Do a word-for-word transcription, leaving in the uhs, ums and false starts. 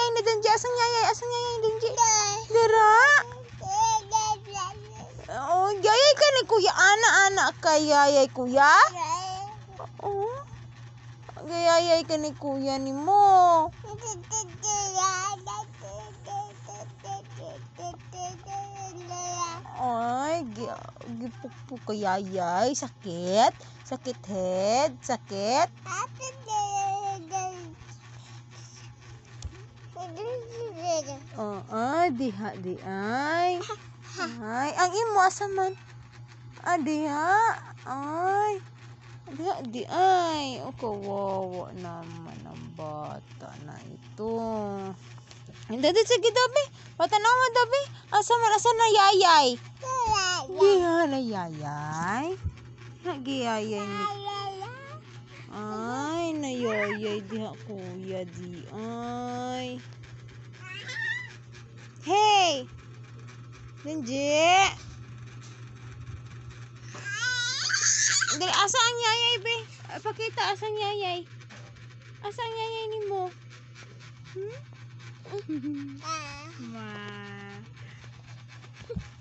ni Denji? Asang yayay? Asang yayay Denji? Dara. Oh, yayay ka ni kuya. Anak-anak ka yayay kuya? Oh. Yayay ka ni kuya ni mo. Ay, gipukpuk ko yayay. Sakit? Sakit head? Sakit? Oh, ay, diha, di ay. Ay, ang imo asa man? Ah, diha. Ay. Diha, di ay. O, kawawa naman ang bata na ito. Hindi, sige, Dabi. Patanaw mo, Dabi. Asa man, asa na yayay? Diha na yayay. Nagiyayay ni. Ay, nayayay diha kuya di ay. Hey! Denji! Dali, asa ang yayay, be? Pakita, asa ang yayay? Asa ang yayay ni mo? Hmm? Ma.